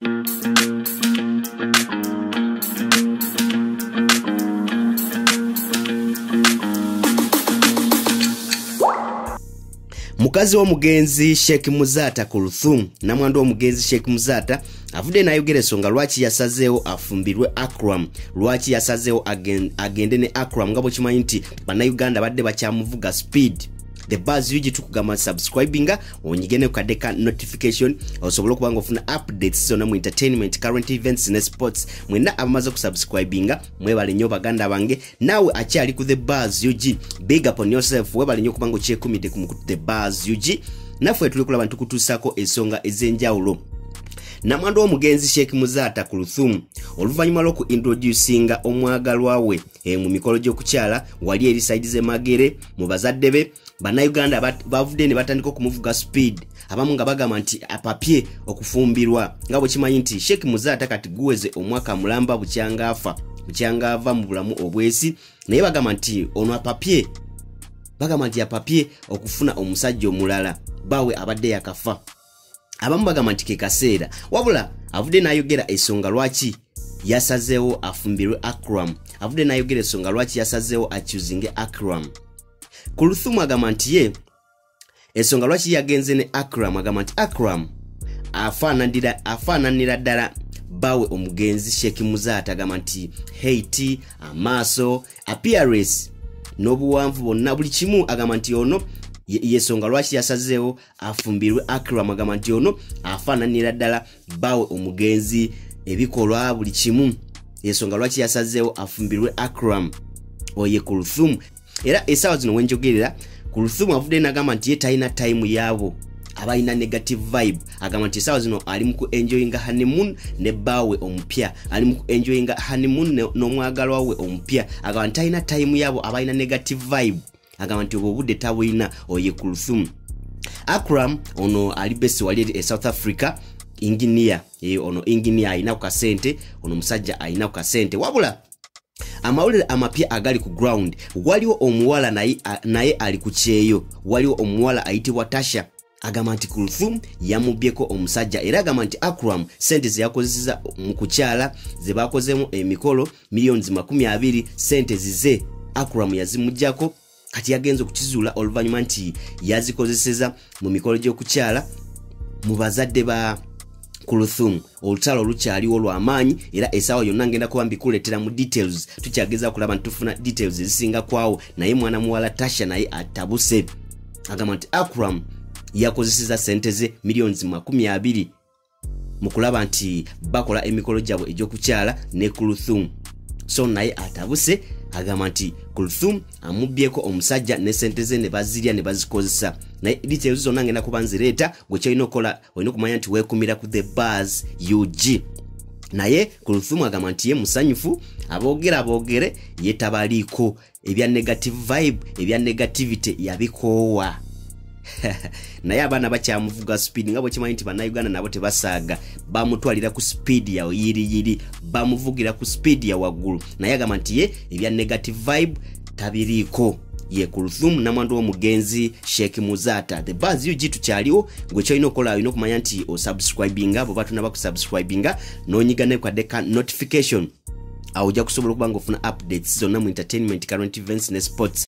Mukazi w'omugenzi Sheikh Muzata Kulthum namwandu w'omugenzi Sheikh Muzata avudde n'ayogera ensonga lwaki yasazeewo afumbirwe Akram, lwaki yasazeewo agende ne Akram nga bwe kimanyi nti bannayuganda badde bakyamuvuga speed. The Buzz UG tukugamba subscribinga onyigene kukadeka notification osobola okuba nga ofuna updates zonna mu entertainment, current events ne sports. Mwenna abamaze kusubscribinga mwebale nnyo baganda bange, naawe akyali ku The Buzz UG big up on yourself, webale nnyo kubanga okyekumidde ku The Buzz UG. Naffe tuli kulaba ntukutuusako ensonga ez'enjawulo. Namwandu w'omugenzi Sheikh Muzata Kulthum oluvannyuma lw'oku introducinga omwagalwa we mu mikolo gy'okukyala wali eri side z'Emagere mu bazadde be, bannayuganda bavudde ne batandika okumuvuga speed, abamu nga bagamba nti apapye okufumbirwa. Nga bwe kimanyi nti Sheikh Muzata kati guweze omwaka mulamba bukyanga ava mu bulamu obwesi, naye bagamba nti ono apapye, bagamba nti apapye okufuna omusajja omulala bawe abadde yakafa. Abamu bagamba nti ke kaseera, wabula avudde n'ayogera ensonga lwaki yasazeewo afumbirwe Akram, avudde n'ayogera ensonga lwaki yasazeewo akyuzinge Akram. Kulthum agamba nti ye ensonga lwaki yagenze ne Akram, agamba nti Akram afaananira ddala bawe omugenzi Sheikh Muzata, agamba nti height, amaaso, appearance n'obuwanvu bonna buli kimu, agamba nti ono yesonga lwaki yasazeewo afumbirwe Akram, agamba nti ono afaananira ddala bawe omugenzi ebikolwa buli kimu, yesonga lwaki yasazeewo afumbirwe Akram oye Kulthum. Era essaawa zino wenjogerera Kulthum avudde n'agamba nti ye talina time yaabo abalina negative vibe, agamba nti essaawa zino ali mu enjoyinga honeymoon ne bawe omupya, ali mu enjoyinga honeymoon n'omwagalwa we omupya, agamba nti talina time yaabo abalina negative vibe, agamba nti obwo obudde tabulina oye Kulthum. Akram ono ali besi wali e South Africa engineer, ono engineer alina ku kasente, ono musajja alina ku kasente, wabula amawulire amapya agali ku ground, waliwo omuwala naye ali ku kyeyo, waliwo omuwala ayitibwa Tasha, agamba nti Kulthum yamubyeko omusajja, era agamba nti Akram sente ze yakozeseza mu kukyala ze bakozemu emikolo millions 20, sente zize Akram yazimujjako, kati yagenze okukizuula oluvannyuma nti yazikozeseza mu mikolo gy'okukyala mu bazadde ba Kulthum. Olutalo lukyaliwo lw'amaanyi, era essaawa yonna ngenda kuba mbikuleetera mu details, tukyageza kulaba ntufuna details ezisinga kwawo, naye mwana muwala Tasha naye atabuse, agamba nti Akram yakozeseza sente ze millions 20 mu kulaba nti bakola emikolo gyabwe egy'okukyala ne Kulthum, so naye atabuse, agamba nti Kulthum amubyeko omusajja ne sente ze ne bazirya ne bazikozesa. Naye details zonna ngenda kuba nzireeta, gwe kyolina okukola olina okumanya nti weekumira ku The Buzz UG. Naye Kulthum agamba nti ye musanyufu, aboogere ye tabaliiko, ebya negative vibe, ebya negativity yabikoowa. Naye abaana bakyamuvuga speed, nga bwe kimanyi nti bannayuganda nabo tebasaaga, bamutwalira ku speed ya yiri bamuvugira ku speed ya waggulu, naye agamba nti ye ebya negative vibe tabiriiko ye Kulthum namwandu w'omugenzi Sheikh Muzata. The Buzz UG tukyaliwo, gwe kyolina okukola olina okumanya nti osubscribinga, bwe batunaba kusubscribinga n'onyiga ne kukadeka notification, awo ojja kusobola okuba nga ofuna updates zonna mu entertainment, current events ne sports.